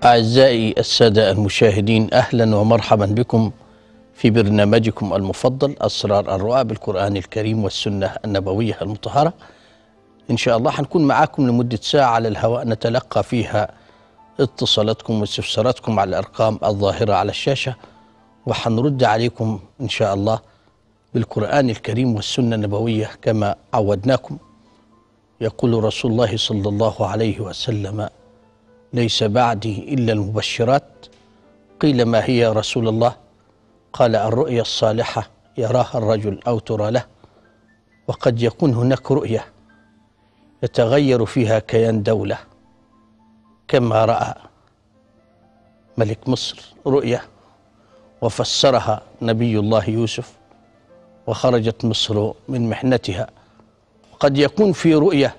أعزائي السادة المشاهدين، أهلا ومرحبا بكم في برنامجكم المفضل أسرار الرؤى بالقرآن الكريم والسنة النبوية المطهرة. إن شاء الله هنكون معاكم لمدة ساعة على الهواء نتلقى فيها اتصالاتكم واستفساراتكم على الأرقام الظاهرة على الشاشة، وحنرد عليكم إن شاء الله بالقرآن الكريم والسنة النبوية كما عودناكم. يقول رسول الله صلى الله عليه وسلم: ليس بعدي إلا المبشرات. قيل: ما هي يا رسول الله؟ قال: الرؤيا الصالحة يراها الرجل أو ترى له، وقد يكون هناك رؤية يتغير فيها كيان دولة، كما رأى ملك مصر رؤية وفسرها نبي الله يوسف وخرجت مصر من محنتها. قد يكون في رؤية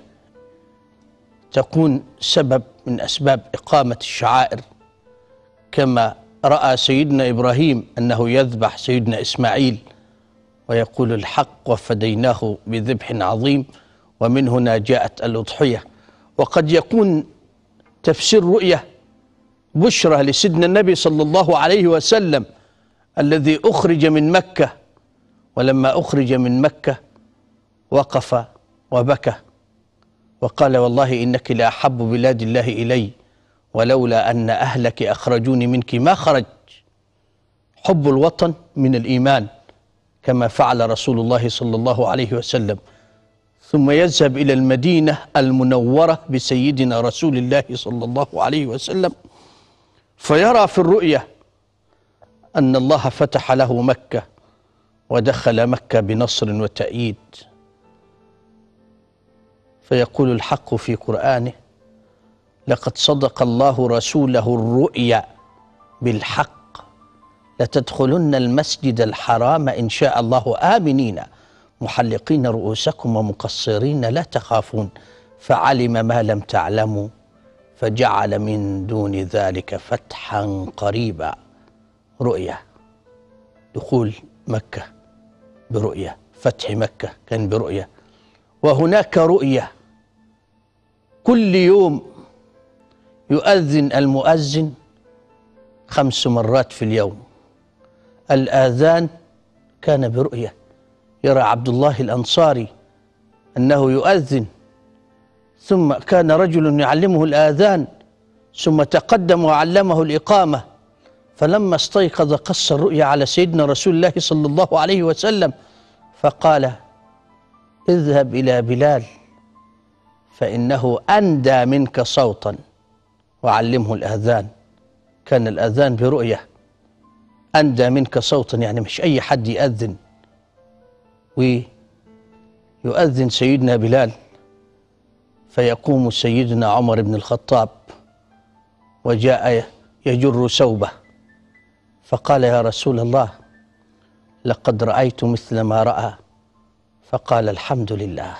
تكون سبب من أسباب إقامة الشعائر، كما رأى سيدنا إبراهيم أنه يذبح سيدنا إسماعيل ويقول الحق وفديناه بذبح عظيم، ومن هنا جاءت الأضحية. وقد يكون تفسير رؤية بشرى لسيدنا النبي صلى الله عليه وسلم الذي أخرج من مكة، ولما أخرج من مكة وقف وبكى وقال: والله إنك لأحب بلاد الله إلي، ولولا أن أهلك أخرجوني منك ما خرج. حب الوطن من الإيمان، كما فعل رسول الله صلى الله عليه وسلم. ثم يذهب إلى المدينة المنورة بسيدنا رسول الله صلى الله عليه وسلم، فيرى في الرؤية أن الله فتح له مكة ودخل مكة بنصر وتأييد. فيقول الحق في قرآنه: لقد صدق الله رسوله الرؤيا بالحق لتدخلن المسجد الحرام إن شاء الله آمنين محلقين رؤوسكم ومقصرين لا تخافون فعلم ما لم تعلموا فجعل من دون ذلك فتحا قريبا. رؤيا دخول مكة برؤية، فتح مكة كان برؤية. وهناك رؤية كل يوم يؤذن المؤذن 5 مرات في اليوم. الآذان كان برؤية، يرى عبد الله الأنصاري أنه يؤذن، ثم كان رجل يعلمه الآذان ثم تقدم وعلمه الإقامة، فلما استيقظ قص الرؤيا على سيدنا رسول الله صلى الله عليه وسلم فقال: اذهب إلى بلال فإنه أندى منك صوتا وعلمه الآذان. كان الآذان برؤية، أندى منك صوتا يعني مش أي حد يأذن. ويؤذن سيدنا بلال، فيقوم سيدنا عمر بن الخطاب وجاء يجر ثوبه فقال: يا رسول الله لقد رأيت مثل ما رأى. فقال: الحمد لله.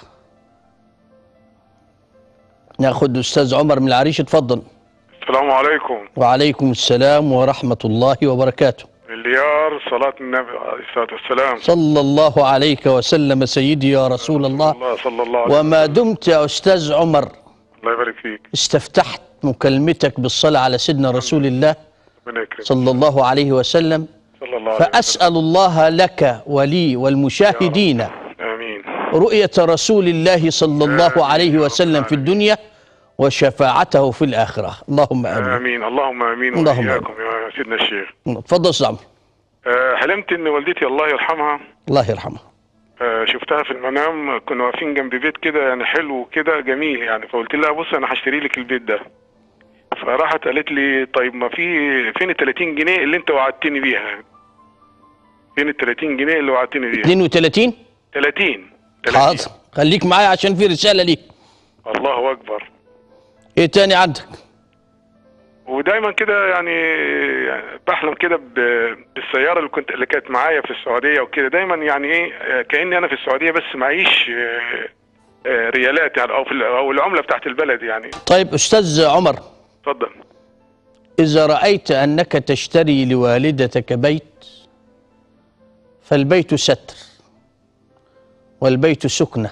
ناخذ أستاذ عمر من العريش، اتفضل. السلام عليكم. وعليكم السلام ورحمة الله وبركاته. مليار صلاة النبي عليه الصلاة والسلام. صلى الله عليك وسلم سيدي يا رسول الله. صلى الله عليه وسلم. وما دمت يا أستاذ عمر الله يبارك فيك استفتحت مكالمتك بالصلاة على سيدنا رسول الله صلى الله عليه وسلم، فأسأل الله لك ولي والمشاهدين آمين رؤية رسول الله صلى الله عليه وسلم في الدنيا وشفاعته في الآخرة. اللهم آمين. آمين اللهم آمين. اللهم وإياكم يا سيدنا الشيخ. تفضل أستاذ عمرو. حلمت إن والدتي الله يرحمها، الله يرحمها، شفتها في المنام. كنا واقفين جنب بيت كده يعني حلو كده جميل يعني، فقلت لها: بص أنا هشتري لك البيت ده. فراحت قالت لي: طيب ما فين ال 30 جنيه اللي أنت وعدتني بيها؟ فين ال 30 جنيه اللي وعدتني بيها؟ 32 30. حاضر، خليك معايا عشان في رسالة ليك. الله أكبر. إيه تاني عندك؟ ودايما كده يعني بحلم كده بالسياره اللي كانت معايا في السعوديه وكده، دايما يعني ايه كاني انا في السعوديه بس معيش ريالات يعني او العمله بتاعت البلد يعني. طيب أستاذ عمر، اتفضل. إذا رأيت أنك تشتري لوالدتك بيت فالبيت ستر والبيت سكنة،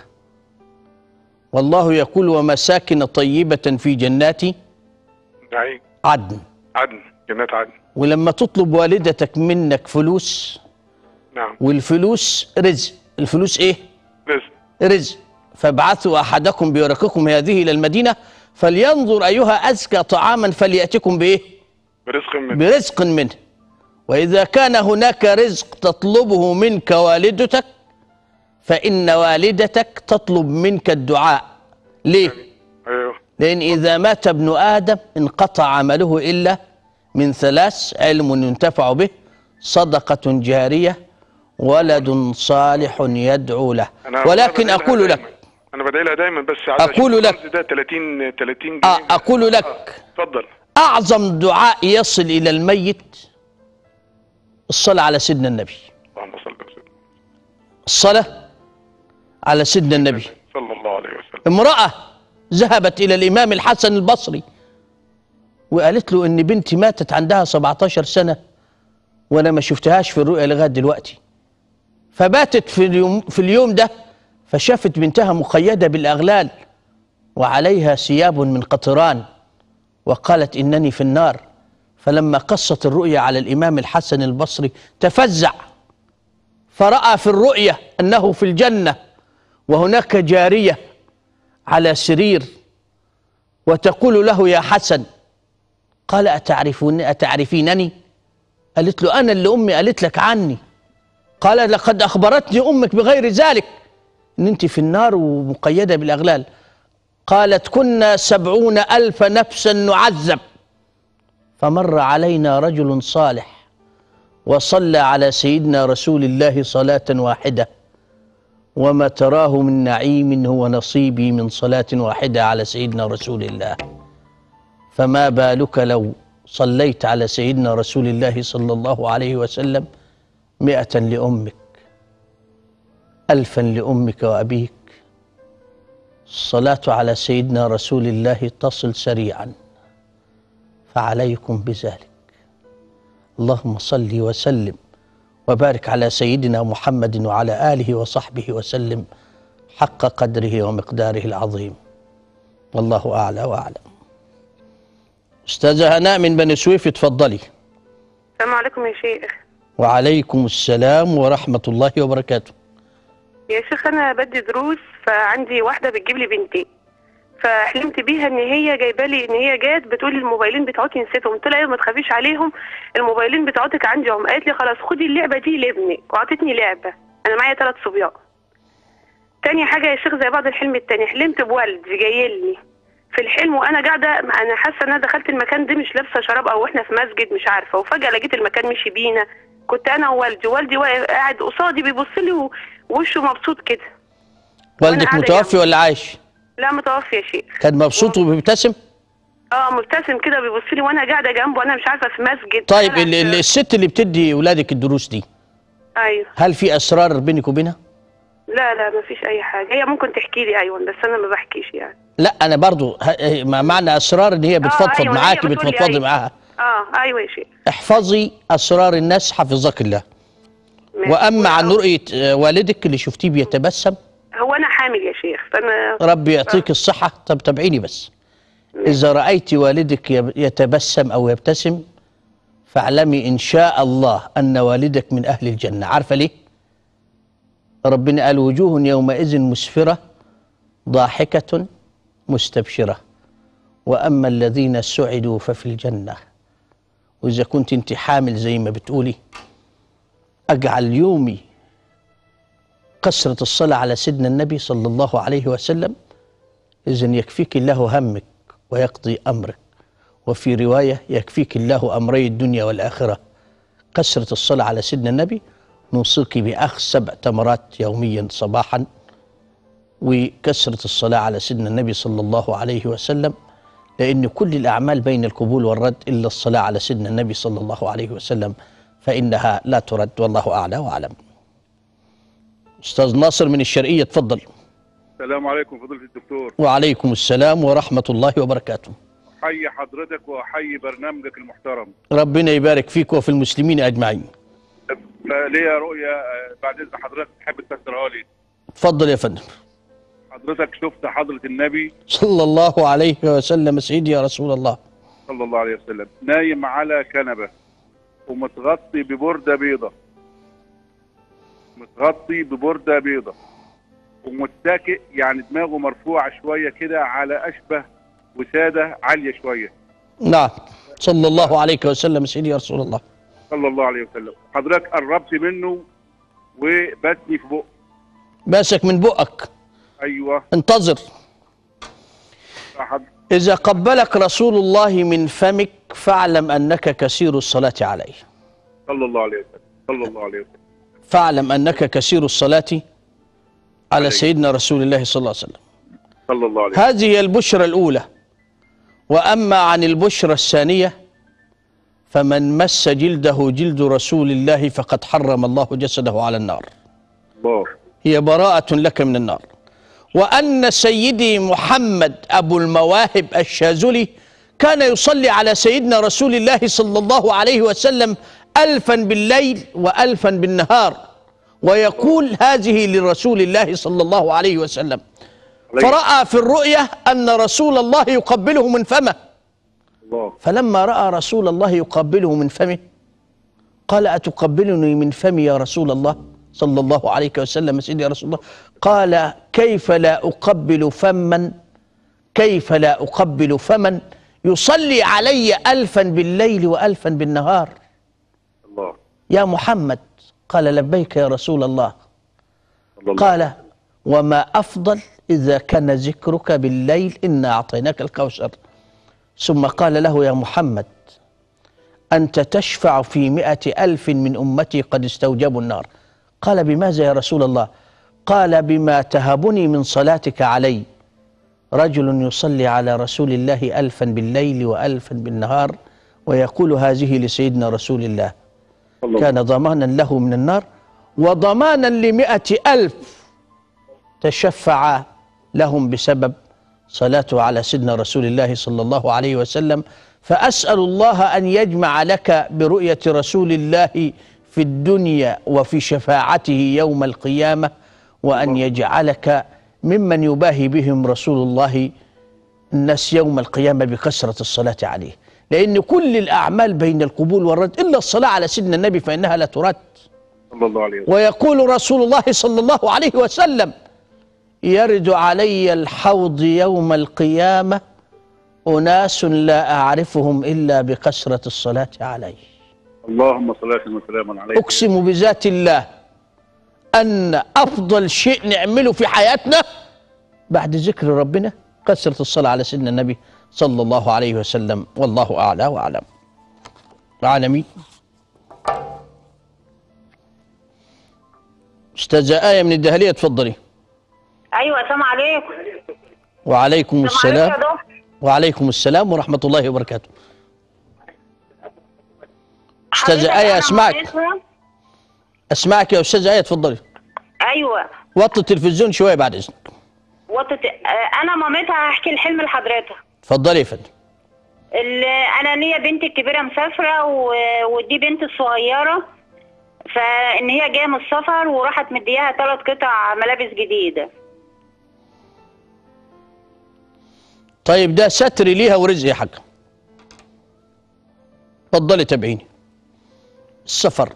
والله يقول: ومساكن طيبة في جنات عدن. عدن، جنات عدن. ولما تطلب والدتك منك فلوس، نعم. والفلوس رزق، الفلوس ايه؟ رزق. رزق. فابعثوا احدكم بورقكم هذه الى المدينه فلينظر ايها ازكى طعاما فلياتكم بايه؟ برزق منه. برزق منه. واذا كان هناك رزق تطلبه منك والدتك فان والدتك تطلب منك الدعاء. ليه؟ ايوه. لان اذا مات ابن ادم انقطع عمله الا من ثلاث: علم ينتفع به، صدقه جاريه، ولد صالح يدعو له. ولكن اقول لك، انا بدعي لها دايما، بس اقول لك ده 30 جنيه. اقول لك اتفضل. اعظم دعاء يصل الى الميت الصلاه على سيدنا النبي. اللهم صل وسلم. الصلاه على سيدنا النبي صلى الله عليه وسلم. امراه ذهبت الى الامام الحسن البصري وقالت له ان بنتي ماتت عندها 17 سنه وانا ما شفتهاش في الرؤيا لغايه دلوقتي. فباتت في اليوم ده فشافت بنتها مقيده بالاغلال وعليها ثياب من قطران، وقالت انني في النار. فلما قصت الرؤيا على الامام الحسن البصري تفزع، فراى في الرؤيا انه في الجنه وهناك جاريه على سرير وتقول له: يا حسن. قال: أتعرفينني؟ قالت له: أنا اللي أمي قالت لك عني. قال: لقد أخبرتني أمك بغير ذلك، إن أنت في النار ومقيدة بالأغلال. قالت: كنا 70,000 نفسا نعذب، فمر علينا رجل صالح وصلى على سيدنا رسول الله صلاة واحدة، وما تراه من نعيم هو نصيبي من صلاة واحدة على سيدنا رسول الله. فما بالك لو صليت على سيدنا رسول الله صلى الله عليه وسلم 100 لأمك، 1000 لأمك وأبيك. الصلاة على سيدنا رسول الله تصل سريعا، فعليكم بذلك. اللهم صل وسلم وبارك على سيدنا محمد وعلى آله وصحبه وسلم حق قدره ومقداره العظيم. والله أعلى وأعلم. أستاذة هناء من بني سويف، اتفضلي. السلام عليكم يا شيخ. وعليكم السلام ورحمة الله وبركاته. يا شيخ أنا بدي دروس، فعندي واحدة بتجيب لي بنتي، فحلمت بيها ان هي جايبه لي، ان هي جات بتقول لي الموبايلين بتاعتي نسيتهم. قلت لها ايه ما تخافيش عليهم، الموبايلين بتاعتك عندهم. قالت لي خلاص خدي اللعبه دي لابنك، وعطتني لعبه. انا معايا 3 صبيان. تاني حاجه يا شيخ زي بعض الحلم التاني، حلمت بوالدي جاي لي في الحلم وانا قاعده، انا حاسه ان انا دخلت المكان ده مش لابسه شراب او احنا في مسجد مش عارفه، وفجاه لقيت المكان مشي بينا. كنت انا ووالدي واقف قاعد قصادي بيبص لي ووشه مبسوط كده. والدك متوفي ولا عايش؟ لا متوفي يا شيخ. كان مبسوط وبيبتسم؟ مبتسم كده بيبص لي وانا قاعده جنبه وانا مش عارفه في مسجد. طيب الست اللي بتدي اولادك الدروس دي، ايوه، هل في اسرار بينك وبينها؟ لا ما فيش اي حاجه، هي ممكن تحكي لي ايوه بس انا ما بحكيش يعني. لا انا برضو ما معنى اسرار ان هي بتفضفض أيوة معاكي، بتفضفضي أيوة. معاها. ايوه يا شيخ. احفظي اسرار الناس حفظك الله. واما عن رؤيه والدك اللي شفتيه بيتبسم، هو انا حامل يا شيخ، فانا ربي يعطيك الصحه. طب تابعيني بس. اذا رايت والدك يتبسم او يبتسم فاعلمي ان شاء الله ان والدك من اهل الجنه. عارفه ليه؟ ربنا قال: وجوه يومئذ مسفره ضاحكه مستبشره واما الذين سعدوا ففي الجنه. واذا كنت انت حامل زي ما بتقولي، اجعل يومي كثرة الصلاة على سيدنا النبي صلى الله عليه وسلم، إذن يكفيك الله همك ويقضي أمرك. وفي رواية: يكفيك الله أمري الدنيا والآخرة. كثرة الصلاة على سيدنا النبي نوصيك بأخذ 7 تمرات يوميا صباحا، وكثرة الصلاة على سيدنا النبي صلى الله عليه وسلم، لأن كل الأعمال بين القبول والرد إلا الصلاة على سيدنا النبي صلى الله عليه وسلم فإنها لا ترد. والله أعلى وأعلم. أستاذ ناصر من الشرقية، اتفضل. السلام عليكم فضيلة الدكتور. وعليكم السلام ورحمة الله وبركاته. حي حضرتك وحي برنامجك المحترم. ربنا يبارك فيك وفي المسلمين أجمعين. ليا رؤية بعد إذن حضرتك تحب تفسرها لي. اتفضل يا فندم. حضرتك شفت حضرة النبي صلى الله عليه وسلم سيدي يا رسول الله صلى الله عليه وسلم نايم على كنبه ومتغطي ببرده بيضه، متغطي ببرده بيضه ومتكئ، يعني دماغه مرفوعه شويه كده على اشبه وساده عاليه شويه. نعم. صلى الله عليه وسلم سيدي يا رسول الله. صلى الله عليه وسلم. حضرتك قربت منه وبسني في بقه. باسك من بقك. ايوه. انتظر. إذا قبلك رسول الله من فمك فاعلم أنك كثير الصلاة عليه. صلى الله عليه وسلم. صلى الله عليه وسلم. فاعلم أنك كثير الصلاة على سيدنا رسول الله صلى الله عليه وسلم. صلى الله عليه وسلم. هذه هي البشرى الأولى. وأما عن البشرى الثانية فمن مس جلده جلد رسول الله فقد حرم الله جسده على النار. الله. هي براءة لك من النار. وأن سيدي محمد أبو المواهب الشاذلي كان يصلي على سيدنا رسول الله صلى الله عليه وسلم 1000 بالليل و1000 بالنهار، ويقول هذه لرسول الله صلى الله عليه وسلم. فرأى في الرؤية أن رسول الله يقبله من فمه. فلما رأى رسول الله يقبله من فمه قال: أتقبلني من فمي يا رسول الله صلى الله عليه وسلم سيدي يا رسول الله؟ قال: كيف لا أقبل فمن يصلي علي 1000 بالليل و1000 بالنهار. الله. يا محمد. قال: لبيك يا رسول الله. قال: وما أفضل إذا كان ذكرك بالليل إنا أعطيناك الكوثر. ثم قال له: يا محمد أنت تشفع في 100,000 من أمتي قد استوجبوا النار. قال: بماذا يا رسول الله؟ قال: بما تهبني من صلاتك علي. رجل يصلي على رسول الله 1000 بالليل و1000 بالنهار ويقول هذه لسيدنا رسول الله، كان ضمانا له من النار وضمانا ل100,000 تشفع لهم بسبب صلاته على سيدنا رسول الله صلى الله عليه وسلم. فأسأل الله أن يجمع لك برؤية رسول الله في الدنيا وفي شفاعته يوم القيامة، وأن يجعلك ممن يباهي بهم رسول الله الناس يوم القيامة بكثرة الصلاة عليه، لأن كل الأعمال بين القبول والرد إلا الصلاة على سيدنا النبي فإنها لا ترد. صلى الله عليه وسلم. ويقول رسول الله صلى الله عليه وسلم: يرد علي الحوض يوم القيامة أناس لا أعرفهم إلا بكثرة الصلاة عليه. اللهم صل وسلم عليه. أقسم بذات الله أن أفضل شيء نعمله في حياتنا بعد ذكر ربنا كثرة الصلاة على سيدنا النبي صلى الله عليه وسلم، والله أعلى وأعلم. العالمين. أستاذة آية من الدهلية، اتفضلي. ايوه السلام عليكم. وعليكم السلام. عليكم يا دكتور. وعليكم السلام ورحمة الله وبركاته. أستاذة آية أسمعك يا أستاذة آية، اتفضلي. ايوه. وطي التلفزيون شوية بعد إذنك. انا مامتها هحكي الحلم لحضرتك. اتفضلي يا فندم. انا ليا بنتي الكبيره مسافره ودي بنتي الصغيره، فان هي جايه من السفر وراحت مدياها 3 قطع ملابس جديده. طيب ده ستر ليها ورزق يا حاج. اتفضلي تابعيني. السفر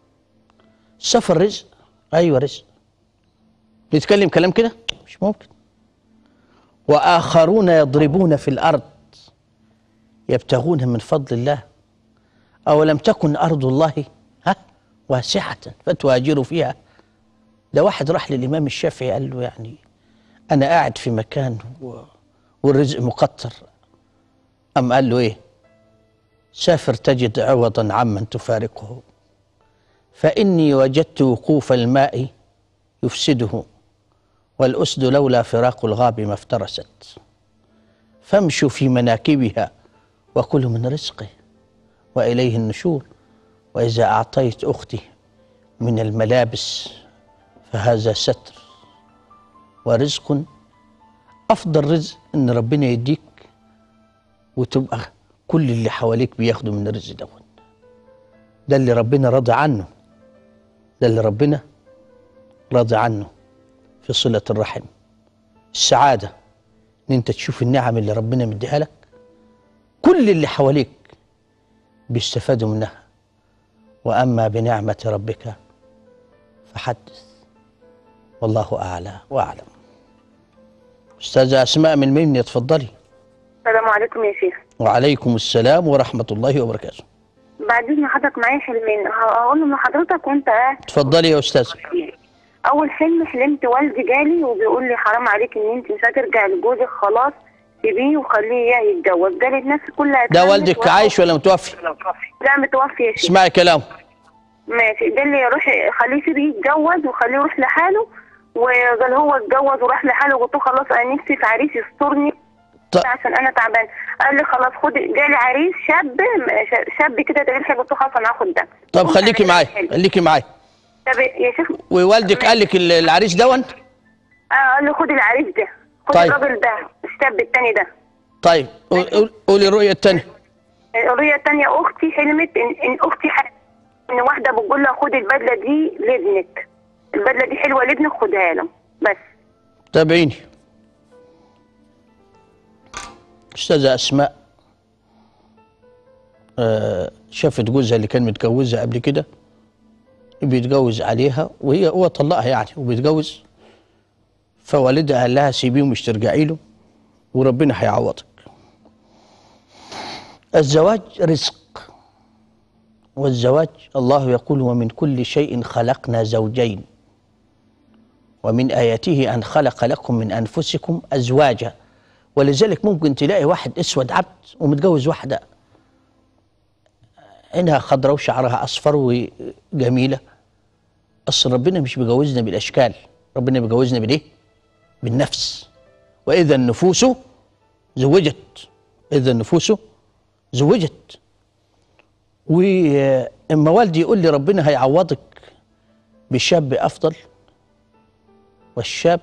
رزق. ايوه رزق. نتكلم كلام كده مش ممكن. واخرون يضربون في الارض يبتغون من فضل الله اولم تكن ارض الله واسعه فتهاجروا فيها. ده واحد راح للامام الشافعي قال له يعني انا قاعد في مكان والرزق مقطر، أم قال له إيه؟ سافر تجد عوضا عمن تفارقه، فإني وجدت وقوف الماء يفسده والأسد لولا فراق الغاب ما افترست، فامشوا في مناكبها وكلوا من رزقه وإليه النشور، وإذا أعطيت أختي من الملابس فهذا ستر ورزق. أفضل رزق إن ربنا يديك وتبقى كل اللي حواليك بياخدوا من الرزق ده اللي ربنا راضي عنه، ده اللي ربنا راضي عنه في صلة الرحم. السعادة إن أنت تشوف النعم اللي ربنا مديها لك كل اللي حواليك بيستفادوا منها. وأما بنعمة ربك فحدث، والله أعلى وأعلم. أستاذة أسماء من المنيا، اتفضلي. السلام عليكم يا شيخ. وعليكم السلام ورحمة الله وبركاته. بعد اذن حضرتك معايا حلمين هقولهم لحضرتك وانت قاعد. اتفضلي يا أستاذة. اول حلم حلمت والدي جالي وبيقول لي حرام عليك ان انت مش هترجع لجوزك، خلاص سيبيه وخليه يتجوز. جالي الناس كلها. ده والدك عايش ولا متوفي؟ لا متوفي يا شيخ. اسمعي كلامه. ماشي. قال لي روحي خليه سيبيه يتجوز وخليه يروح لحاله، وقال هو اتجوز وراح لحاله. قلت له خلاص انا نفسي في عريس يسترني عشان انا تعبان. قال لي خلاص خدي. جالي عريس شاب كده دليل حلو. قلت له خلاص انا هاخد ده. طب خليكي معايا خليكي معايا. طب يا شيخ. ووالدك قال لك العريس دون؟ قال لي خدي العريس ده، خدي طيب. الراجل ده الشاب التاني ده. طيب قولي الرؤية الثانية. الرؤية الثانية اختي حلمت ان اختي ان واحدة بتقول لها خدي البدلة دي لابنك، البدلة دي حلوة لابنك خدها له بس. تابعيني. أستاذة أسماء شافت جوزها اللي كان متجوزها قبل كده بيتجوز عليها، هو طلقها يعني وبيتجوز، فوالدها قال لها سيبيه ومش ترجعي له وربنا هيعوضك. الزواج رزق، والزواج الله يقول ومن كل شيء خلقنا زوجين ومن آياته أن خلق لكم من أنفسكم أزواجا. ولذلك ممكن تلاقي واحد اسود عبد ومتجوز واحدة عينها خضراء وشعرها أصفر وجميلة. أصل ربنا مش بيجوزنا بالأشكال، ربنا بيجوزنا بالإيه؟ بالنفس. وإذا النفوس زوجت، إذا النفوس زوجت. وإما والدي يقول لي ربنا هيعوضك بشاب أفضل، والشاب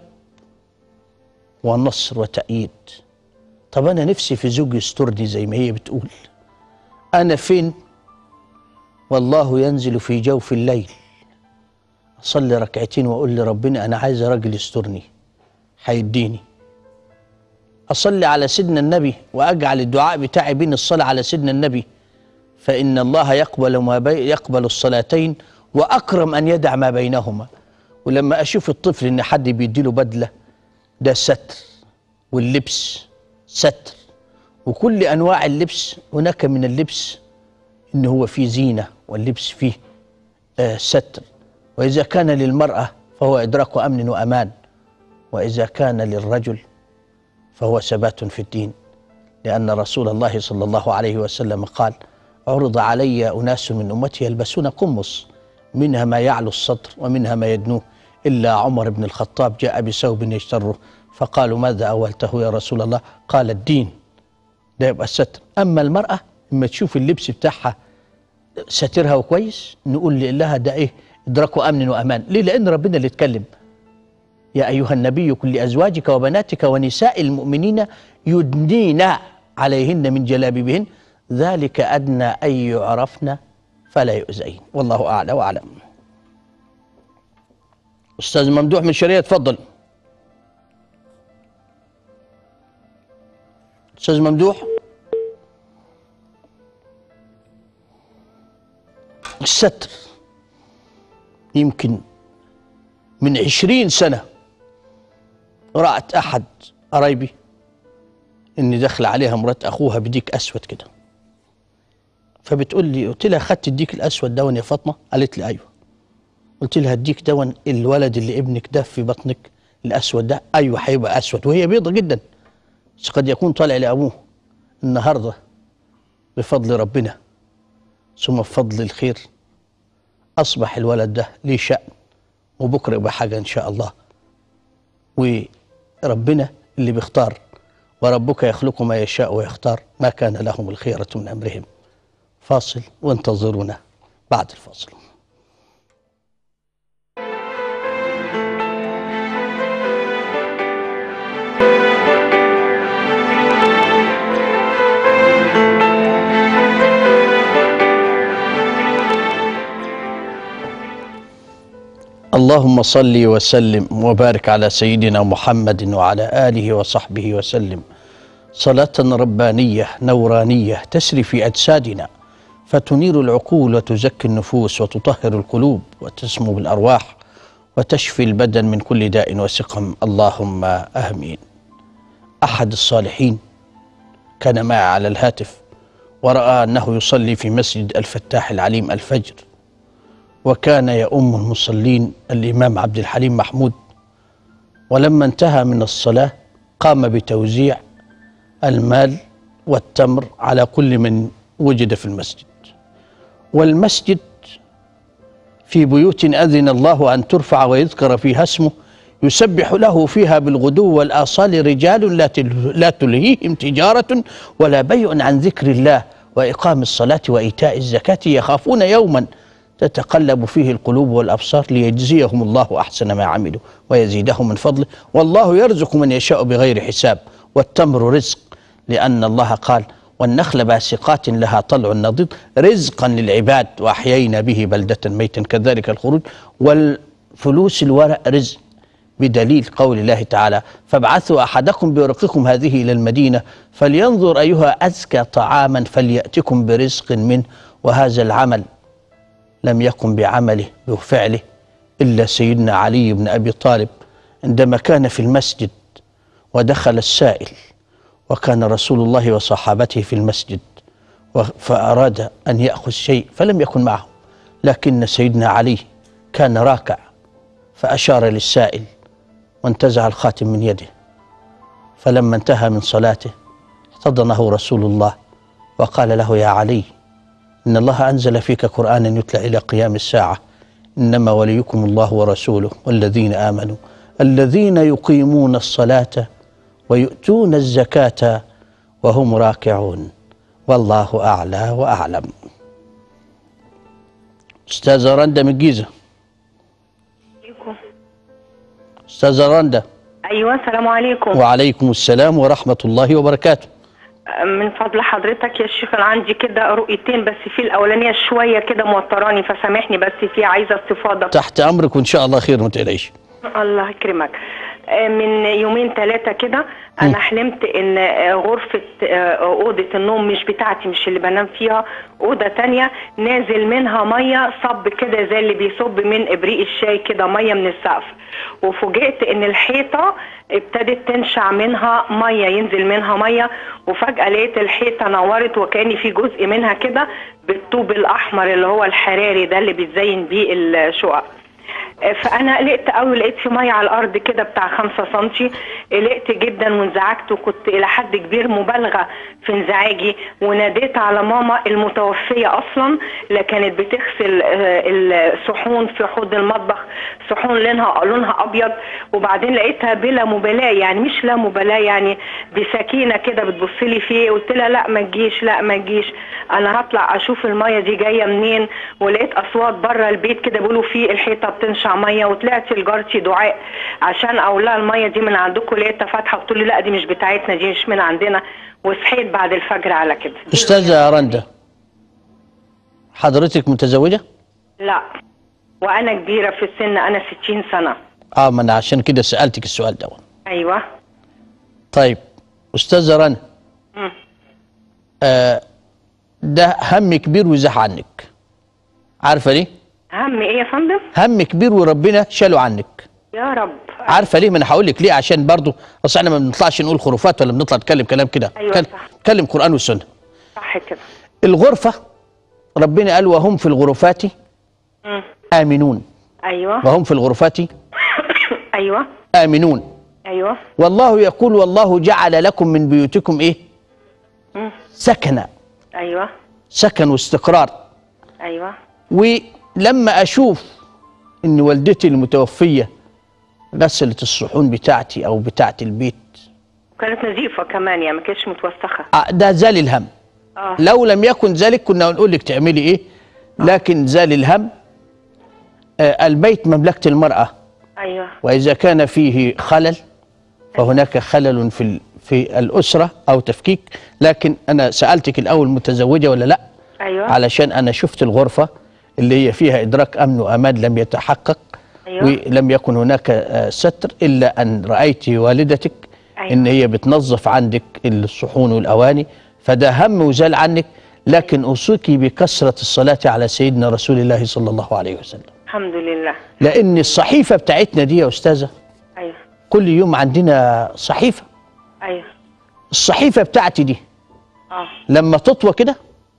والنصر وتأييد. طب أنا نفسي في زوج يسترني زي ما هي بتقول. أنا فين والله ينزل في جوف الليل أصلي ركعتين وأقول لربنا أنا عايز راجل يسترني هيديني. أصلي على سيدنا النبي وأجعل الدعاء بتاعي بين الصلاة على سيدنا النبي، فإن الله يقبل الصلاتين وأكرم أن يدع ما بينهما. ولما أشوف الطفل إن حد بيديله بدلة، ده ستر، واللبس ستر، وكل أنواع اللبس. هناك من اللبس إن هو فيه زينة، واللبس فيه ستر. وإذا كان للمرأة فهو إدراك أمن وأمان، وإذا كان للرجل فهو ثبات في الدين. لأن رسول الله صلى الله عليه وسلم قال عرض علي أناس من أمتي يلبسون قمص منها ما يعلو الصدر ومنها ما يدنوه، إلا عمر بن الخطاب جاء بثوب يشتره فقالوا ماذا أولته يا رسول الله؟ قال الدين، ده يبقى الستر. أما المرأة لما تشوف اللبس بتاعها سترها وكويس نقول لها ده إيه؟ إدراك أمن وأمان. ليه؟ لأن ربنا اللي اتكلم يا أيها النبي كل أزواجك وبناتك ونساء المؤمنين يدنين عليهن من جلابيبهن ذلك أدنى أن يعرفن فلا يؤذين. والله أعلى وأعلم. أستاذ ممدوح من شرقية اتفضل. أستاذ ممدوح. الستر يمكن من 20 سنة رأت أحد قرايبي إني داخل عليها مرات أخوها بديك أسود كده، فبتقول لي قلت لها خدت الديك الأسود دون يا فاطمة؟ قالت لي أيوه. قلت لها الديك دون الولد اللي ابنك ده في بطنك الأسود ده أيوه هيبقى أسود، وهي بيضة جدا بس قد يكون طالع لأبوه. النهارده بفضل ربنا ثم بفضل الخير أصبح الولد ده ليه شأن، وبكرة يبقى حاجة إن شاء الله. وربنا اللي بيختار، وربك يخلق ما يشاء ويختار، ما كان لهم الخيرة من أمرهم. فاصل وانتظرونا بعد الفاصل. اللهم صل وسلم وبارك على سيدنا محمد وعلى آله وصحبه وسلم. صلاة ربانية نورانية تسري في أجسادنا فتنير العقول وتزكي النفوس وتطهر القلوب وتسمو بالأرواح وتشفي البدن من كل داء وسقم، اللهم آمين. أحد الصالحين كان معي على الهاتف ورأى أنه يصلي في مسجد الفتاح العليم الفجر، وكان يؤم المصلين الإمام عبد الحليم محمود، ولما انتهى من الصلاة قام بتوزيع المال والتمر على كل من وجد في المسجد. والمسجد في بيوت أذن الله أن ترفع ويذكر فيها اسمه يسبح له فيها بالغدو والآصال رجال لا تلهيهم تجارة ولا بيع عن ذكر الله وإقام الصلاة وإيتاء الزكاة يخافون يوما تتقلب فيه القلوب والأبصار ليجزيهم الله أحسن ما عملوا ويزيدهم من فضله، والله يرزق من يشاء بغير حساب. والتمر رزق، لأن الله قال والنخل باسقات لها طلع نضيد رزقا للعباد وأحيينا به بلدة ميتا كذلك الخروج. والفلوس الورق رزق، بدليل قول الله تعالى فابعثوا أحدكم بورقكم هذه إلى المدينة فلينظر أيها أزكى طعاما فليأتكم برزق منه. وهذا العمل لم يقم بعمله بفعله إلا سيدنا علي بن أبي طالب عندما كان في المسجد ودخل السائل وكان رسول الله وصحابته في المسجد فأراد أن يأخذ شيء فلم يكن معه، لكن سيدنا علي كان راكع فأشار للسائل وانتزع الخاتم من يده، فلما انتهى من صلاته احتضنه رسول الله وقال له يا علي إن الله أنزل فيك قرآنا يتلى إلى قيام الساعة، إنما وليكم الله ورسوله والذين آمنوا الذين يقيمون الصلاة ويؤتون الزكاة وهم راكعون والله أعلى وأعلم. أستاذة رندا من الجيزة. أستاذة رندا. أيوة السلام عليكم. وعليكم السلام ورحمة الله وبركاته. من فضل حضرتك يا شيخ أنا عندي كده رؤيتين بس في الأولانية شوية كده موتراني فسامحني بس في عايزة استفاضة. تحت أمرك وإن شاء الله خير ما تقلقيش. الله يكرمك. من يومين 3 كده انا حلمت ان غرفة اوضة النوم مش بتاعتي مش اللي بنام فيها، اوضة تانية نازل منها مية صب كده زي اللي بيصب من ابريق الشاي كده مية من السقف، وفوجئت ان الحيطة ابتدت تنشع منها مية ينزل منها مية، وفجأة لقيت الحيطة نورت وكأني في جزء منها كده بالطوب الاحمر اللي هو الحراري ده اللي بيتزين بيه الشقق. فانا قلقت قوي، لقيت في ميه على الارض كده بتاع 5 سم، قلقت جدا وانزعجت وكنت الى حد كبير مبالغه في انزعاجي، وناديت على ماما المتوفيه اصلا اللي كانت بتغسل الصحون في حوض المطبخ، صحون لونها ابيض، وبعدين لقيتها بلا مبالاه يعني مش لا مبالاه يعني بسكينه كده بتبص لي فيه، قلت لها لا ما تجيش لا ما تجيش انا هطلع اشوف الميه دي جايه منين، ولقيت اصوات بره البيت كده بيقولوا فيه الحيطه بتنشع ميه، وطلعت لجارتي دعاء عشان اقول لها الميه دي من عندكم لقيتها فاتحه، قلت له لا دي مش بتاعتنا دي مش من عندنا، وصحيت بعد الفجر على كده. استاذه رندا حضرتك متزوجه؟ لا وانا كبيره في السن انا 60 سنه. ما انا عشان كده سالتك السؤال ده. ايوه. طيب استاذه رندا ده هم كبير وزاح عنك، عارفه ليه؟ هم ايه يا فندم؟ هم كبير وربنا شاله عنك. يا رب. عارفه ليه؟ ما انا هقول لك ليه، عشان برضه اصل احنا ما بنطلعش نقول خرافات ولا بنطلع نتكلم كلام كده. ايوه صح. نتكلم قرآن والسنه. صح كده. الغرفه ربنا قال وهم في الغرفات آمنون. ايوه. وهم في الغرفات ايوه. آمنون. ايوه. والله يقول والله جعل لكم من بيوتكم ايه؟ سكنا. ايوه. سكن واستقرار. ايوه. ولما اشوف ان والدتي المتوفيه غسلت الصحون بتاعتي او بتاعت البيت كانت نظيفه كمان يعني ما كانتش متوسخه، ده زال الهم. لو لم يكن ذلك كنا نقول لك تعملي ايه، لكن زال الهم. البيت مملكه المراه. ايوه. واذا كان فيه خلل فهناك خلل في الاسره او تفكيك، لكن انا سالتك الاول متزوجه ولا لا؟ ايوه. علشان انا شفت الغرفه اللي هي فيها ادراك امن وامان لم يتحقق. أيوة. ولم يكن هناك ستر الا ان رايت والدتك أيوة. ان هي بتنظف عندك الصحون والاواني، فده هم وزال عنك. لكن اوصيكي بكثره الصلاه على سيدنا رسول الله صلى الله عليه وسلم. الحمد لله. لان الصحيفه بتاعتنا دي يا استاذه، ايوه كل يوم عندنا صحيفه. ايوه. الصحيفه بتاعتي دي لما تطوى كده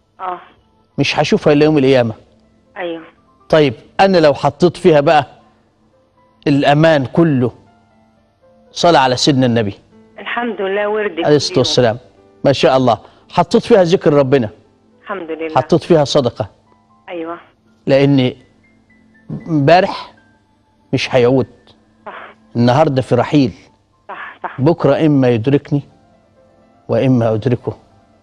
مش هشوفها الا يوم القيامه. ايوه. طيب انا لو حطيت فيها بقى الامان كله صلاه على سيدنا النبي الحمد لله، ورد عليه الصلاه والسلام، ما شاء الله، حطيت فيها ذكر ربنا، الحمد لله، حطيت فيها صدقه. ايوه. لان امبارح مش هيعود، صح. النهارده في رحيل، صح. بكره اما يدركني واما ادركه.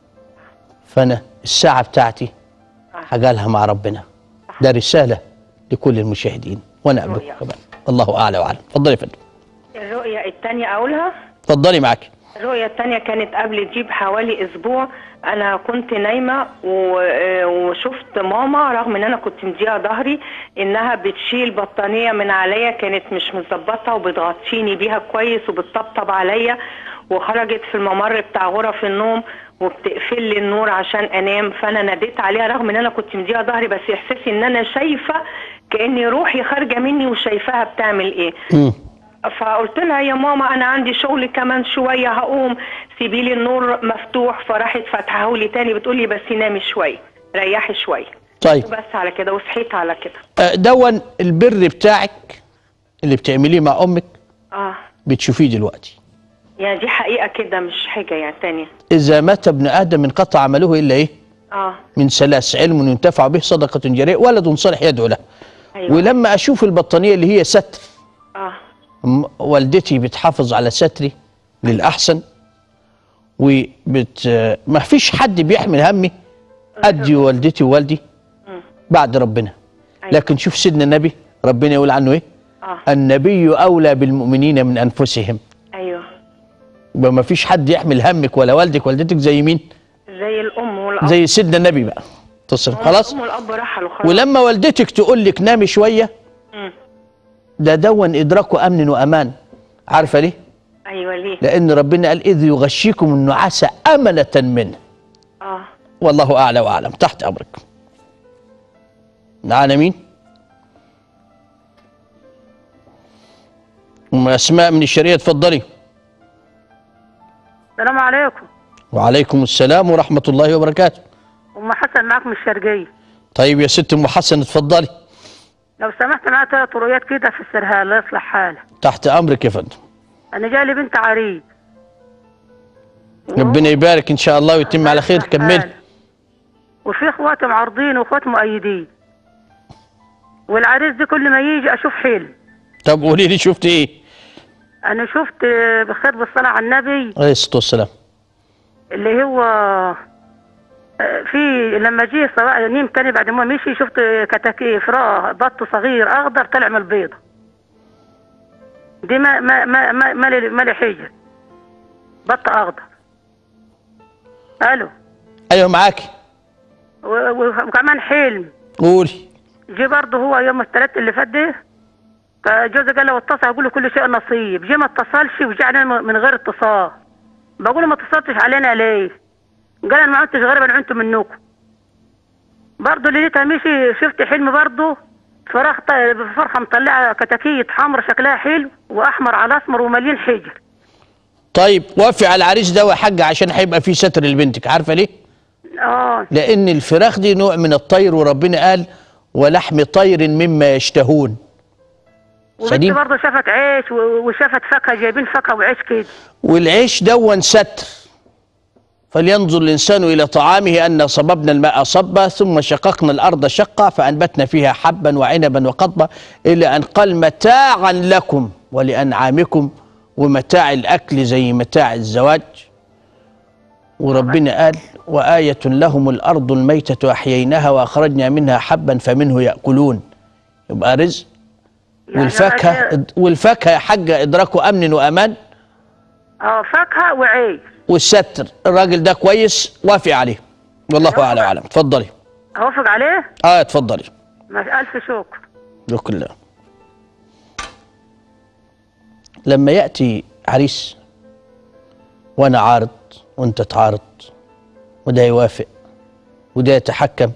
فانا الساعه بتاعتي هجعلها مع ربنا. ده رساله لكل المشاهدين وانا قبلكم كمان. الله اعلى واعلم. اتفضلي يا فندم. الرؤيه الثانيه اقولها؟ اتفضلي معاكي. الرؤيه الثانيه كانت قبل جيب حوالي اسبوع. انا كنت نايمه وشفت ماما، رغم ان انا كنت مديها ظهري، انها بتشيل بطانيه من عليا كانت مش متظبطه وبتغطيني بيها كويس وبتطبطب عليا، وخرجت في الممر بتاع غرف النوم وبتقفل لي النور عشان انام. فانا ناديت عليها رغم ان انا كنت مديها ظهري، بس احساسي ان انا شايفه كاني روحي خارجه مني وشايفاها بتعمل ايه. فقلت لها يا ماما انا عندي شغل كمان شويه هقوم، سيبي لي النور مفتوح. فراحت فاتحه لي تاني بتقول لي بس نامي شويه، ريحي شويه. طيب بس على كده وصحيت على كده. دون البر بتاعك اللي بتعمليه مع امك بتشوفيه دلوقتي. يعني دي حقيقه كده مش حاجه يعني تانية. اذا مات ابن ادم انقطع عمله الا ايه؟ من ثلاث: علم ينتفع به، صدقه جاريه، ولد صالح يدعو له. أيوة. ولما اشوف البطانيه اللي هي ستر، والدتي بتحافظ على ستري للأحسن، ما فيش حد بيحمل همي أدي والدتي ووالدي بعد ربنا. لكن شوف سيدنا النبي ربنا يقول عنه إيه؟ النبي أولى بالمؤمنين من أنفسهم. أيوه. ما فيش حد يحمل همك ولا والدك والدتك زي مين؟ زي الأم والأب، زي سيدنا النبي بقى. تصرف خلاص. الأم والأب رحلوا خلاص. ولما والدتك تقول لك نامي شوية، ده دون إدراكه أمن وأمان. عارفة ليه؟ أيوة ليه؟ لأن ربنا قال إذ يغشيكم النعاس أمنة منه. والله أعلى وأعلم. تحت أمرك. معانا مين؟ أم أسماء من الشرقية، اتفضلي. السلام عليكم. وعليكم السلام ورحمة الله وبركاته. أم حسن معاك من الشرقية. طيب يا ست أم حسن اتفضلي. لو سمحت معايا 3 رؤيات كده في السرها الله يصلح حالك. تحت أمرك يا فندم. أنا جاي لي بنت عريس. ربنا يبارك إن شاء الله ويتم على خير. كملي. وفي إخوات معارضين وإخوات مؤيدين. والعريس دي كل ما يجي أشوف حلم. طب قولي لي شفت إيه؟ أنا شفت بخير بالصلاة على النبي عليه الصلاة والسلام اللي هو في لما جه نيم تاني بعد ما مشي شفت كتاكيت فراغ بط صغير أخضر طلع من البيضة دي مالي حجة بط أخضر. ألو. أيوه معاكي. وكمان حلم. قولي. جه برضه هو يوم الثلاث اللي فات ده جوزي قال له اتصل اقول له كل شيء نصيب. جه ما اتصلش وجعنا من غير اتصال. بقول له ما اتصلتش علينا ليه؟ قال انا ما عدتش غريب انا عنت منكم. برضه ليلتها مشي شفت حلم برضه فرخه مطلعه كتاكيت حمرا شكلها حلو واحمر على اسمر ومليان حجر. طيب وافي على العريس ده يا حاجه عشان هيبقى فيه ستر لبنتك. عارفه ليه؟ لان الفراخ دي نوع من الطير وربنا قال ولحم طير مما يشتهون. وبنتي برضه شافت عيش وشافت فاكهه جايبين فاكهه وعيش كده. والعيش دون ستر. فلينظر الانسان الى طعامه انا صببنا الماء صبا ثم شققنا الارض شقا فانبتنا فيها حبا وعنبا وقضبا الى ان قال متاعا لكم ولانعامكم. ومتاع الاكل زي متاع الزواج. وربنا قال وآية لهم الارض الميتة احييناها واخرجنا منها حبا فمنه ياكلون. يبقى رزق. والفاكهه يا حاجه ادراكه امن وامان. فاكهه وعيش. والستر الراجل ده كويس وافق عليه. والله اعلى وأعلم. اتفضلي. اوافق عليه؟ اتفضلي. الف شكر. شكرا لله. لما ياتي عريس وانا عارض وانت تعارض وده يوافق وده يتحكم.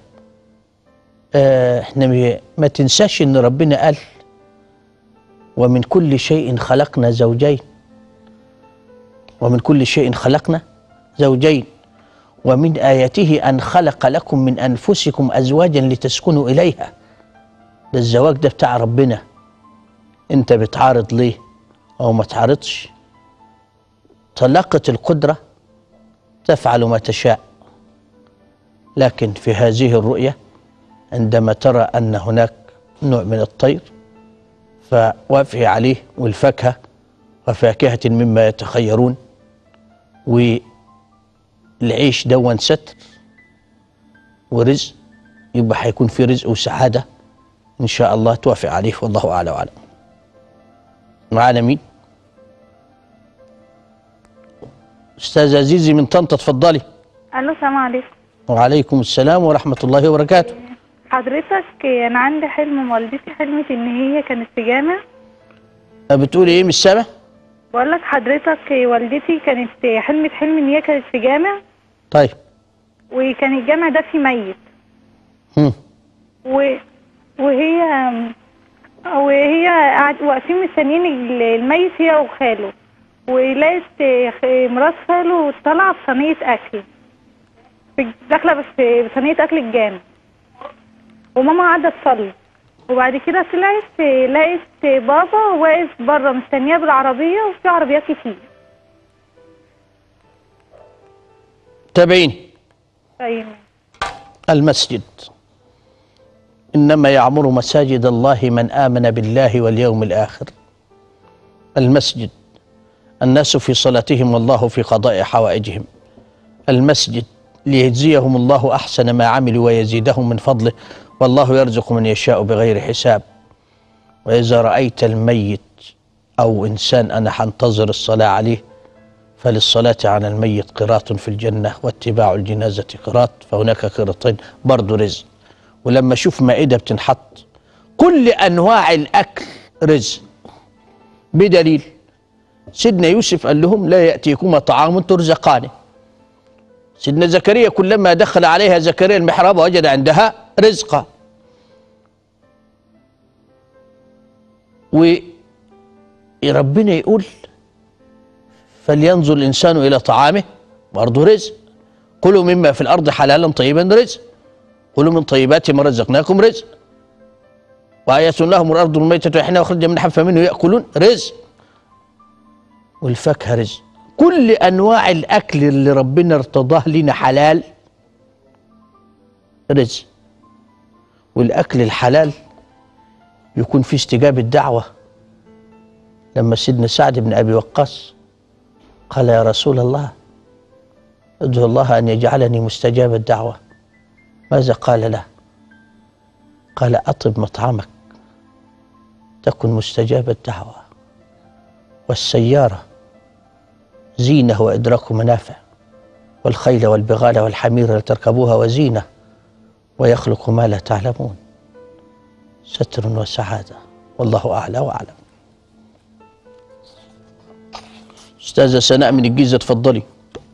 احنا ما تنساش ان ربنا قال ومن كل شيء خلقنا زوجين، ومن كل شيء خلقنا زوجين ومن آياته أن خلق لكم من أنفسكم أزواجا لتسكنوا إليها. ده الزواج ده بتاع ربنا، انت بتعارض ليه أو ما تعارضش؟ طلاقة القدرة تفعل ما تشاء، لكن في هذه الرؤية عندما ترى أن هناك نوع من الطير فوافقي عليه، والفاكهة وفاكهة مما يتخيرون، والعيش دون ستر ورزق، يبقى هيكون في رزق وسعادة إن شاء الله توافق عليه، والله أعلى وأعلم. معانا مين؟ أستاذة عزيزي من طنطا، اتفضلي. الو، السلام عليكم. وعليكم السلام ورحمة الله وبركاته. حضرتك انا عندي حلم، والدتي حلمت ان هي كانت في جامع. بتقولي ايه مش سامع؟ بقول لك حضرتك والدتي كانت حلمت حلم ان هي كانت في جامع. طيب. وكان الجامع ده فيه ميت. وهي واقفين مستنيين الميت هي وخاله، ولقيت مرات خاله طالعه بصينيه اكل، داخله بصينيه اكل الجامع، وماما قاعده تصلي، وبعد كده لقيت بابا واقف بره مستنياه بالعربيه، وفي عربيات كتير. تابعيني. طيب. المسجد إنما يعمر مساجد الله من آمن بالله واليوم الآخر. المسجد الناس في صلاتهم والله في قضاء حوائجهم. المسجد ليجزيهم الله أحسن ما عملوا ويزيدهم من فضله، والله يرزق من يشاء بغير حساب. وإذا رأيت الميت أو إنسان أنا حنتظر الصلاة عليه، فللصلاة على الميت قيراط في الجنة، واتباع الجنازة قيراط، فهناك قيراطين برضه رزق. ولما أشوف مائدة بتنحط كل أنواع الأكل رزق، بدليل سيدنا يوسف قال لهم لا يأتيكما طعام ترزقانه. سيدنا زكريا كلما دخل عليها زكريا المحراب وجد عندها رزقا. وربنا يقول فلينظر الإنسان إلى طعامه، برضه رزق. كلوا مما في الأرض حلالا طيبا رزق، كلوا من طيبات ما رزقناكم رزق. وآية لهم الأرض الميتة وحين أخرج منها فمنه يأكلون رزق. والفاكهة رزق. كل أنواع الأكل اللي ربنا ارتضاه لنا حلال رزق. والأكل الحلال يكون فيه استجابة دعوة. لما سيدنا سعد بن أبي وقاص قال يا رسول الله ادعو الله أن يجعلني مستجاب الدعوة، ماذا قال له؟ قال أطب مطعمك تكن مستجاب الدعوة، والسيارة زينة وإدراك منافع، والخيل والبغال والحمير لتركبوها وزينة، ويخلق ما لا تعلمون، ستر وسعادة، والله أعلى وأعلم. أستاذة سناء من الجيزة، اتفضلي.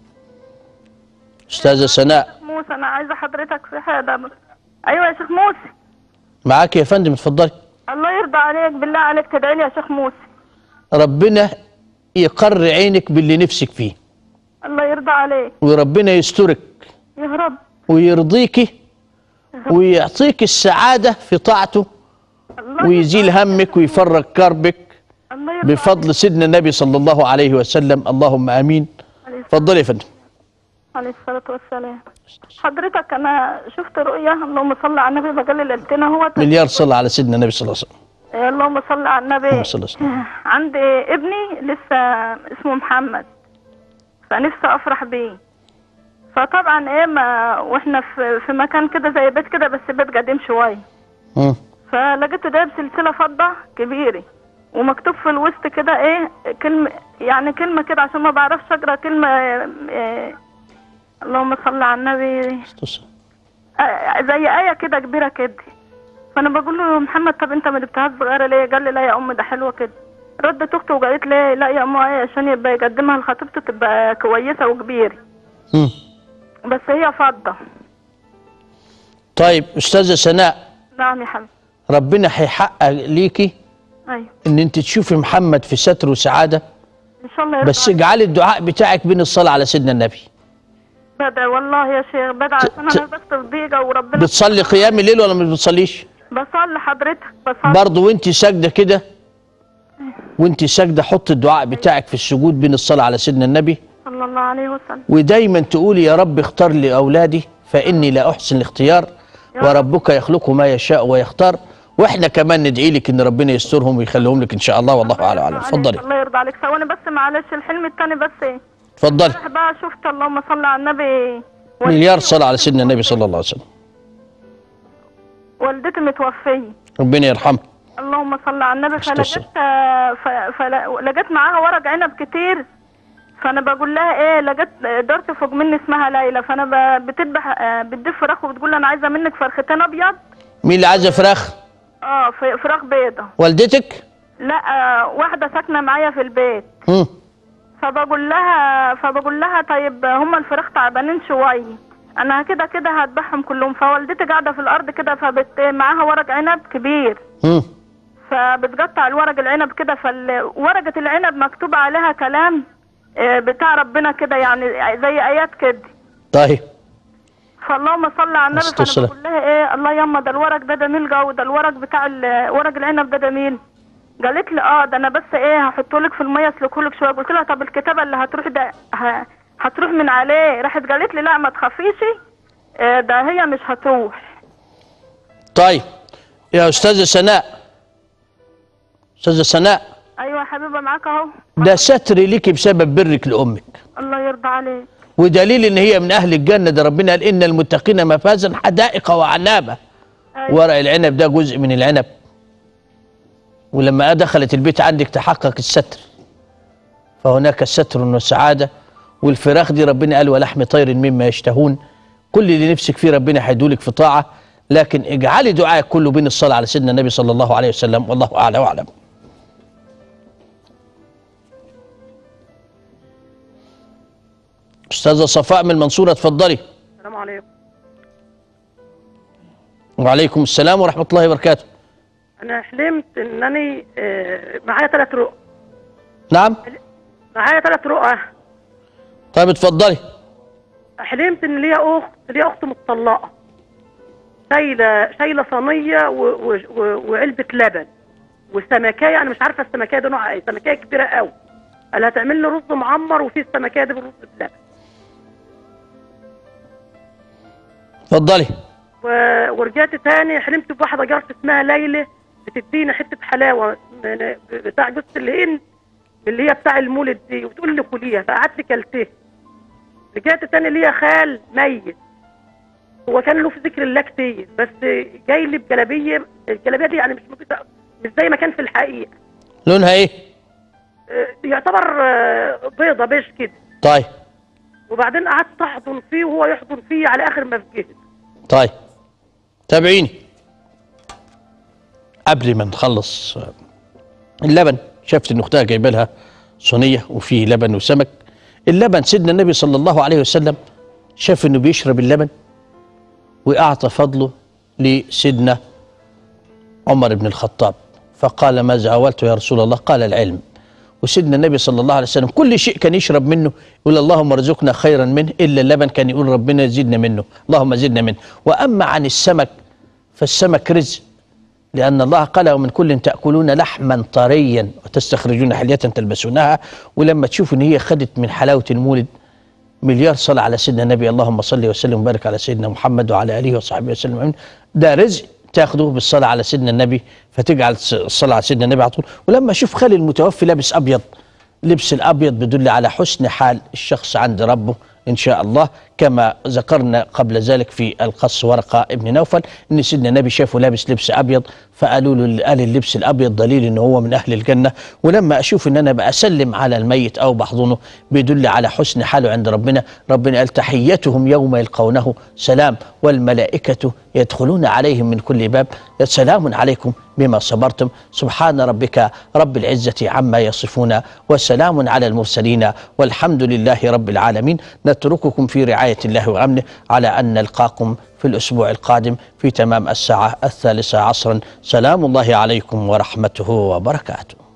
أستاذة سناء. موسى، أنا عايزة حضرتك في حاجة. أيوة يا شيخ موسى. معاك يا فندم، اتفضلي. الله يرضى عليك، بالله عليك تدعي لي يا شيخ موسى. ربنا يقر عينك باللي نفسك فيه. الله يرضى عليك. وربنا يسترك يا رب. ويرضيكي ويعطيك السعادة في طاعته، ويزيل همك ويفرج كربك بفضل سيدنا النبي صلى الله عليه وسلم. اللهم آمين. اتفضلي يا فندم. عليه الصلاة والسلام. حضرتك أنا شفت رؤيا، اللهم صل على النبي، بجلل قلتنا هو مليار صلى على سيدنا النبي صلى الله عليه وسلم. اللهم صل على النبي. اللهم صل على وسلم. عندي ابني لسه اسمه محمد، فنفسي أفرح بيه. فطبعا إيه ما وإحنا في مكان كده زي بيت كده، بس بيت قديم شوية. فلقيته جايب سلسلة فضة كبيرة، ومكتوب في الوسط كده إيه كلمة، يعني كلمة كده عشان ما بعرفش أقرأ كلمة اللهم صل على النبي، زي آية كده كبيرة كده. فأنا بقول له يا محمد طب أنت ما جبتهاش صغيرة ليه؟ قال لي لا يا أم ده حلوة كده. ردت اخته وقالت لي لا يا ام عشان يبقى يقدمها لخطيبته تبقى كويسه وكبيره. بس هي فضه. طيب استاذه سناء. نعم يا حبيبي. ربنا هيحقق ليكي ايوه ان انت تشوفي محمد في ستر وسعاده ان شاء الله. بس اجعلي الدعاء بتاعك بين الصلاه على سيدنا النبي. بدعي والله يا شيخ، بدعي عشان انا بس في ضيقه وربنا. بتصلي قيام الليل ولا ما بتصليش؟ بصلي حضرتك بصلي. برضه وانت ساجده كده، وانت ساجده حط الدعاء بتاعك في السجود بين الصلاه على سيدنا النبي صلى الله عليه وسلم، ودايما تقولي يا رب اختار لي اولادي فاني لا احسن الاختيار وربك يخلق ما يشاء ويختار. واحنا كمان ندعي لك ان ربنا يسترهم ويخليهم لك ان شاء الله، والله اعلم وأعلم. اتفضلي. الله يرضى عليك. ثواني بس معلش، الحلم الثاني بس ايه؟ اتفضلي. بقى شفت اللهم صل على النبي مليار صلاه على سيدنا النبي صلى الله عليه وسلم. والدتي متوفيه ربنا يرحمها. اللهم صل على النبي. فلقيت معاها ورق عنب كتير، فانا بقول لها ايه، لقيت دارت فوق مني اسمها ليلى، فانا بتذبح بتدف فراخ وبتقول لها انا عايزه منك فرختين ابيض. مين اللي عايزه فراخ؟ فراخ بيضه. والدتك؟ لا واحده ساكنه معايا في البيت. فبقول لها طيب هما الفراخ تعبانين شويه، انا كده كده هذبحهم كلهم. فوالدتي قاعده في الارض كده، معاها ورق عنب كبير، فبتقطع الورق العنب كده، فورقه العنب مكتوب عليها كلام بتاع ربنا كده، يعني زي ايات كده. طيب. فاللهم صل على النبي. فانا بقول لها ايه، الله يما ده الورق ده جميل قوي، ده الورق بتاع ورق العنب ده جميل. قالت لي ده انا بس ايه هحطه لك في الميه اسلكه لك شويه. قلت لها طب الكتابه اللي هتروح ده هتروح من عليه. راحت قالت لي لا ما تخافيش، ده هي مش هتروح. طيب يا استاذه سناء. استاذه سناء. ايوه يا حبيبه معاك اهو. ده ستر ليكي بسبب برك لامك. الله يرضى عليك. ودليل ان هي من اهل الجنه، ده ربنا قال ان المتقين مفازا حدائق وعنابه. أيوة. ورق العنب ده جزء من العنب، ولما دخلت البيت عندك تحقق الستر، فهناك ستر وسعاده. والفراخ دي ربنا قال ولحم طير مما يشتهون. كل اللي نفسك فيه ربنا هيدولك في طاعه، لكن اجعلي دعائك كله بين الصلاه على سيدنا النبي صلى الله عليه وسلم، والله اعلى واعلم. استاذه صفاء من المنصوره، اتفضلي. السلام عليكم. وعليكم السلام ورحمه الله وبركاته. انا حلمت انني معايا 3 رؤى. نعم. معايا 3 رؤى. طيب اتفضلي. حلمت ان ليا اخت متطلقه، شايله صينيه وعلبه لبن وسمكايه، انا مش عارفه السمكايه دي نوعها ايه، سمكايه كبيره قوي. قال هتعمل لي رز معمر وفيه السمكايه دي بالرز بلبن. اتفضلي. ورجعت تاني حلمت بواحده جارتي اسمها ليلى بتديني حته حلاوه بتاع جوز الهند اللي هي بتاع المولد دي، وتقول لي كليها، فقعدت كلتها. رجعت تاني ليا خال ميت، هو كان له في ذكر الله كتير، بس جاي لي بجلابيه، الجلابيه دي يعني مش زي ما كان في الحقيقه. لونها ايه؟ يعتبر بيضه بيج كده. طيب. وبعدين قعدت احضن فيه وهو يحضن فيه على اخر ما فجهت. طيب تابعيني. قبل ما نخلص اللبن، شافت ان اختها جايبه لها صينيه وفيه لبن وسمك. اللبن سيدنا النبي صلى الله عليه وسلم شاف انه بيشرب اللبن واعطى فضله لسيدنا عمر بن الخطاب، فقال ماذا عولت يا رسول الله؟ قال العلم. وسيدنا النبي صلى الله عليه وسلم كل شيء كان يشرب منه يقول اللهم ارزقنا خيرا منه، الا اللبن كان يقول ربنا زدنا منه، اللهم زدنا منه. واما عن السمك فالسمك رزق، لأن الله قال ومن كل تأكلون لحما طريا وتستخرجون حلية تلبسونها. ولما تشوفوا ان هي خدت من حلاوة المولد مليار صلاة على سيدنا النبي، اللهم صل وسلم وبارك على سيدنا محمد وعلى آله وصحبه وسلم. ده رزق تاخده بالصلاة على سيدنا النبي، فتجعل الصلاة على سيدنا النبي على طول. ولما اشوف خالي المتوفي لابس أبيض، لبس الأبيض بيدل على حسن حال الشخص عند ربه إن شاء الله، كما ذكرنا قبل ذلك في القص ورقة ابن نوفل إن سيدنا النبي شافه لابس لبس أبيض، فقالوا له قال اللبس الأبيض دليل إن هو من أهل الجنة. ولما أشوف إن أنا بأسلم على الميت أو بحضنه بيدل على حسن حاله عند ربنا. ربنا قال تحيتهم يوم يلقونه سلام، والملائكة يدخلون عليهم من كل باب سلام عليكم بما صبرتم. سبحان ربك رب العزة عما يصفون وسلام على المرسلين والحمد لله رب العالمين. نترككم في رعاية الله وأمنه على أن نلقاكم في الأسبوع القادم في تمام الساعة 13 عصرا. سلام الله عليكم ورحمته وبركاته.